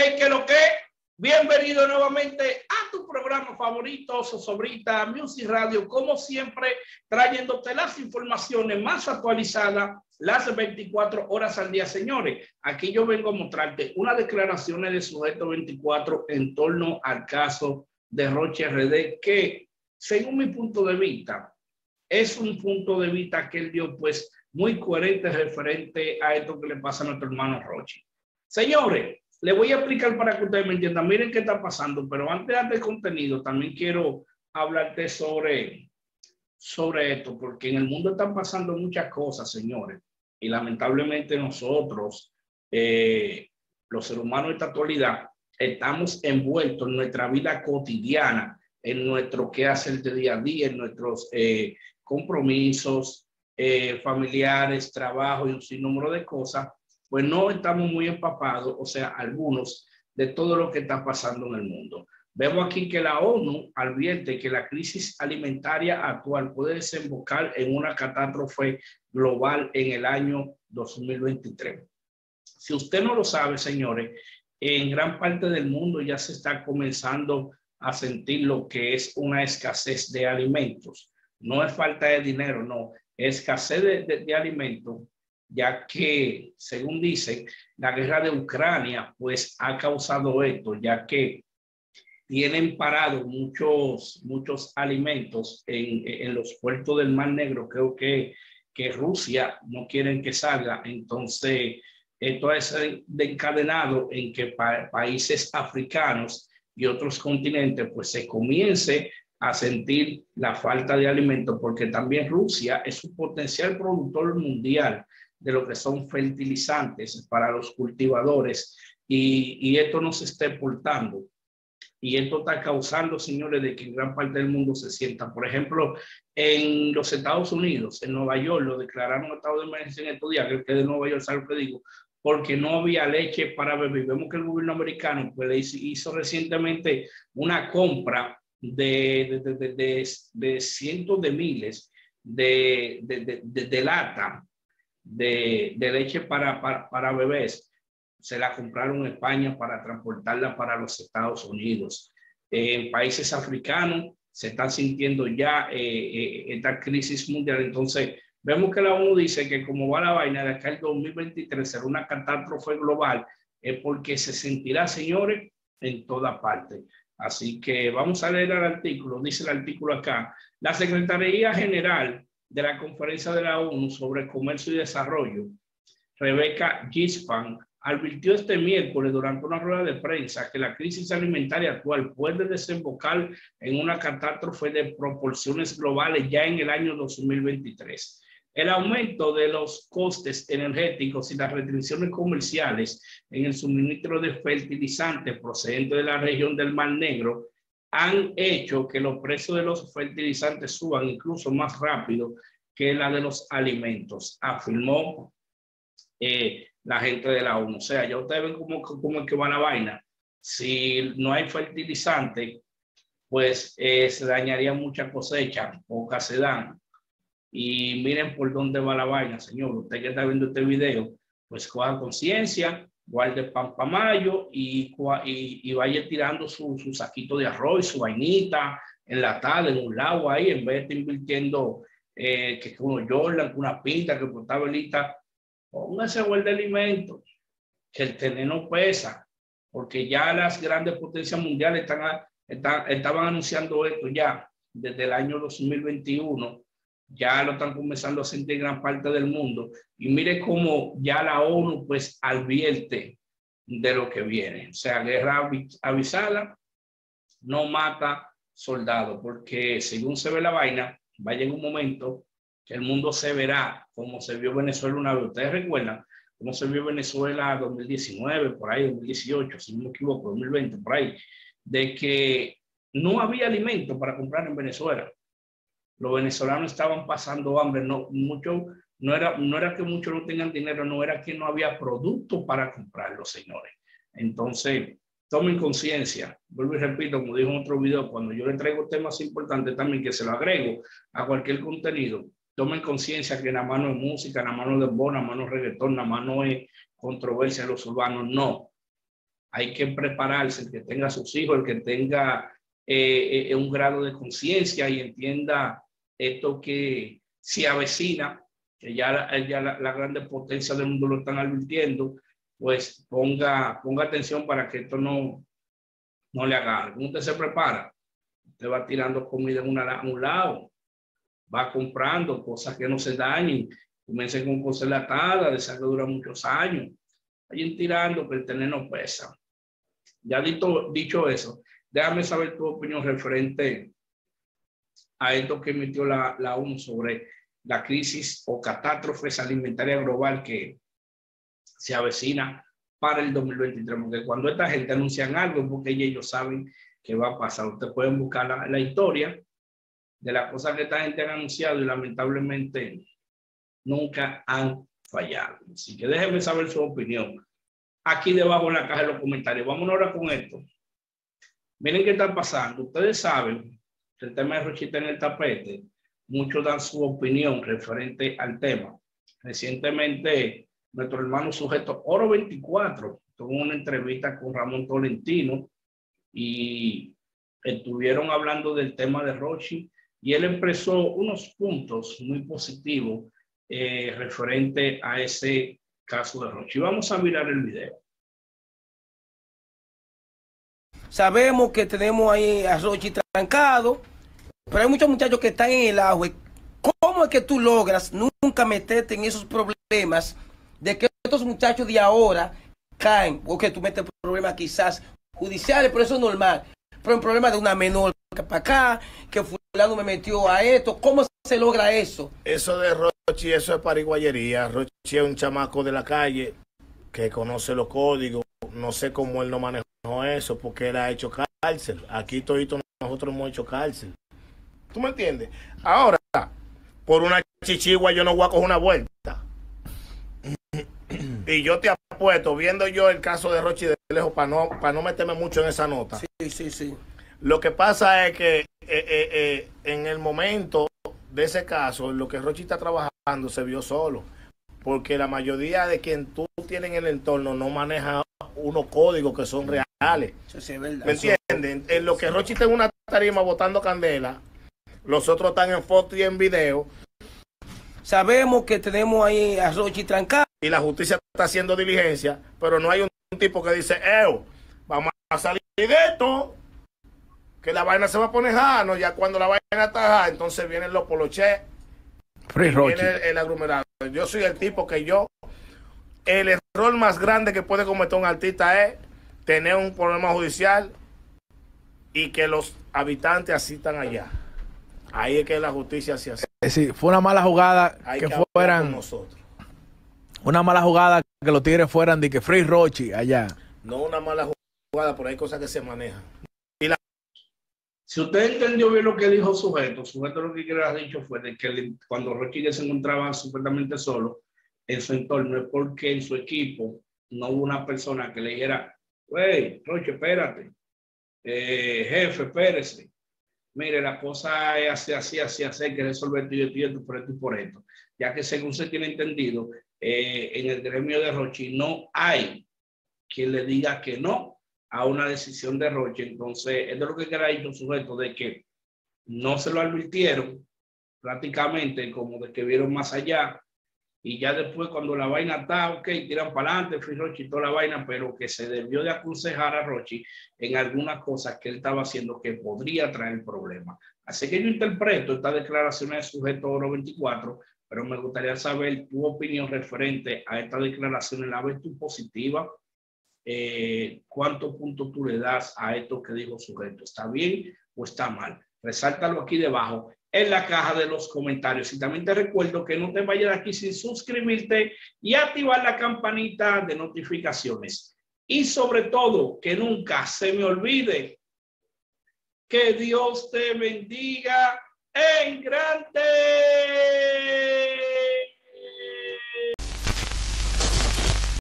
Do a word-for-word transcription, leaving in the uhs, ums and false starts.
Hey, que lo que, bienvenido nuevamente a tu programa favorito, Zozobrita Music Radio, como siempre, trayéndote las informaciones más actualizadas las veinticuatro horas al día, señores. Aquí yo vengo a mostrarte unas declaraciones de Sujeto veinticuatro en torno al caso de Roche R D, que según mi punto de vista, es un punto de vista que él dio pues muy coherente referente a esto que le pasa a nuestro hermano Roche. Señores, le voy a explicar para que ustedes me entiendan. Miren qué está pasando, pero antes de dar el contenido, también quiero hablarte sobre, sobre esto, porque en el mundo están pasando muchas cosas, señores, y lamentablemente nosotros, eh, los seres humanos de esta actualidad, estamos envueltos en nuestra vida cotidiana, en nuestro quehacer de día a día, en nuestros eh, compromisos eh, familiares, trabajo y un sinnúmero de cosas, pues no estamos muy empapados, o sea, algunos, de todo lo que está pasando en el mundo. Vemos aquí que la ONU advierte que la crisis alimentaria actual puede desembocar en una catástrofe global en el año dos mil veintitrés. Si usted no lo sabe, señores, en gran parte del mundo ya se está comenzando a sentir lo que es una escasez de alimentos. No es falta de dinero, no, es escasez de, de, de alimentos, ya que, según dicen, la guerra de Ucrania pues ha causado esto, ya que tienen parado muchos, muchos alimentos en, en los puertos del Mar Negro. Creo que, que Rusia no quieren que salga, entonces esto es encadenado en que pa países africanos y otros continentes pues se comience a sentir la falta de alimentos, porque también Rusia es un potencial productor mundial de lo que son fertilizantes para los cultivadores, y, y esto no se está exportando. Y esto está causando, señores, de que en gran parte del mundo se sienta. Por ejemplo, en los Estados Unidos, en Nueva York, lo declararon estado de emergencia en estos días, que ustedes de Nueva York saben lo que digo, porque no había leche para beber. Vemos que el gobierno americano pues, hizo recientemente una compra de, de, de, de, de cientos de miles de, de, de, de, de lata de, de leche para, para, para bebés. Se la compraron en España para transportarla para los Estados Unidos. En países africanos se está sintiendo ya eh, eh, esta crisis mundial. Entonces, vemos que la ONU dice que como va la vaina de acá el dos mil veintitrés será una catástrofe global, es eh, porque se sentirá, señores, en toda parte. Así que vamos a leer el artículo. Dice el artículo acá: la Secretaría General de la Conferencia de la ONU sobre Comercio y Desarrollo, Rebecca Gillespie, advirtió este miércoles durante una rueda de prensa que la crisis alimentaria actual puede desembocar en una catástrofe de proporciones globales ya en el año dos mil veintitrés. El aumento de los costes energéticos y las restricciones comerciales en el suministro de fertilizantes procedentes de la región del Mar Negro han hecho que los precios de los fertilizantes suban incluso más rápido que la de los alimentos, afirmó eh, la gente de la ONU. O sea, ya ustedes ven cómo, cómo es que va la vaina. Si no hay fertilizante, pues eh, se dañaría mucha cosecha, pocas se dan. Y miren por dónde va la vaina, señor. Usted que está viendo este video, pues coja conciencia, guarde pan para mayo y, y, y vaya tirando su, su saquito de arroz, su vainita enlatada en un lado ahí, en vez de estar invirtiendo eh, que uno Jordan, una pinta, que por tabelita. Póngase a guardar alimentos, que el tener no pesa, porque ya las grandes potencias mundiales están, están, estaban anunciando esto ya desde el año dos mil veintiuno, ya lo están comenzando a sentir en gran parte del mundo, y mire cómo ya la ONU pues advierte de lo que viene. O sea, guerra avisada no mata soldados, porque según se ve la vaina, va a llegar un momento que el mundo se verá como se vio Venezuela una vez. Ustedes recuerdan cómo se vio Venezuela dos mil diecinueve, por ahí, dos mil dieciocho, si no me equivoco, dos mil veinte, por ahí, de que no había alimento para comprar en Venezuela. Los venezolanos estaban pasando hambre. No, mucho, no, era, no era que muchos no tengan dinero, no era que no había producto para comprarlo, señores. Entonces, tomen conciencia. Vuelvo y repito, como dijo en otro video, cuando yo le traigo temas importantes también, que se lo agrego a cualquier contenido, tomen conciencia que nada más no es música, nada más no es dembow, nada más no es reggaetón, nada más no es controversia de los urbanos, no. hay que prepararse, el que tenga sus hijos, el que tenga eh, eh, un grado de conciencia y entienda esto que se avecina, que ya, ya la, la grande potencia del mundo lo están advirtiendo, pues ponga, ponga atención para que esto no, no le agarre. ¿Cómo usted se prepara? Usted va tirando comida en una, a un lado, va comprando cosas que no se dañen, comience con cosas enlatadas, de esas que duran muchos años, vayan tirando que el tener no pesa. Ya dicho, dicho eso, déjame saber tu opinión referente a esto que emitió la, la ONU sobre la crisis o catástrofes alimentaria global que se avecina para el dos mil veintitrés, porque cuando esta gente anuncian algo es porque ellos saben que va a pasar. Ustedes pueden buscar la, la historia de las cosas que esta gente ha anunciado y lamentablemente nunca han fallado. Así que déjenme saber su opinión aquí debajo en la caja de los comentarios. Vamos ahora con esto. Miren qué está pasando. Ustedes saben que el tema de Rochita en el tapete, muchos dan su opinión referente al tema. Recientemente, nuestro hermano sujeto Oro veinticuatro tuvo una entrevista con Ramón Tolentino y estuvieron hablando del tema de Rochi y él expresó unos puntos muy positivos eh, referente a ese caso de Rochi. Vamos a mirar el video. Sabemos que tenemos ahí a Rochi trancado, pero hay muchos muchachos que están en el agua. ¿Cómo es que tú logras nunca meterte en esos problemas de que estos muchachos de ahora caen? O que tú metes problemas quizás judiciales, pero eso es normal. Pero un problema de una menor que para acá, que fulano me metió a esto. ¿Cómo se logra eso? Eso de Rochi, eso es pariguayería. Rochi es un chamaco de la calle que conoce los códigos. No sé cómo él no manejó eso, porque él ha hecho cárcel. Aquí todito nosotros hemos hecho cárcel. ¿Tú me entiendes? Ahora, por una chichigua yo no voy a coger una vuelta. Y yo te apuesto, viendo yo el caso de Rochi de lejos, para no, para no meterme mucho en esa nota. Sí, sí, sí. Lo que pasa es que eh, eh, eh, en el momento de ese caso, lo que Rochi está trabajando se vio solo. Porque la mayoría de quien tú tienes en el entorno no maneja unos códigos que son reales. Eso sí es verdad. ¿Me entienden? En lo que Rochi está en una tarima botando candela, los otros están en foto y en video. Sabemos que tenemos ahí a Rochi trancado. Y la justicia está haciendo diligencia, pero no hay un, un tipo que dice, Eo, vamos a salir de esto, que la vaina se va a poner jano. Ya cuando la vaina está jana, entonces vienen los poloches, viene el, el aglomerado. Yo soy el tipo que yo, el error más grande que puede cometer un artista es tener un problema judicial y que los habitantes asistan allá. Ahí es que la justicia se hace. Sí, fue una mala jugada Hay que, que fueran nosotros. Una mala jugada que los tigres fueran de que Free Rochi allá. No una mala jugada, pero hay cosas que se manejan. Y la... Si usted entendió bien lo que dijo Sujeto, Sujeto lo que quiere haber dicho fue de que le, cuando Rochi se encontraba supuestamente solo en su entorno, es porque en su equipo no hubo una persona que le dijera, hey, Rochi, espérate, eh, jefe, espérese. Mire, la cosa es así, así, así, así, hay que resolver esto y esto y esto, por esto y por esto. Ya que según se tiene entendido, eh, en el gremio de Rochi no hay quien le diga que no a una decisión de Rochi. Entonces, es de lo que queda ahí un sujeto de que no se lo advirtieron prácticamente, como de que vieron más allá. Y ya después, cuando la vaina está, ok, tiran para adelante, Free Rochi y toda la vaina, pero que se debió de aconsejar a Rochi en algunas cosas que él estaba haciendo que podría traer problemas. Así que yo interpreto esta declaración de Sujeto Oro veinticuatro, pero me gustaría saber tu opinión referente a esta declaración. ¿La ves tú positiva? Eh, ¿Cuántos puntos tú le das a esto que dijo Sujeto? ¿Está bien o está mal? Resáltalo aquí debajo en la caja de los comentarios. Y también te recuerdo que no te vayas de aquí sin suscribirte y activar la campanita de notificaciones. Y sobre todo, que nunca se me olvide que Dios te bendiga en grande.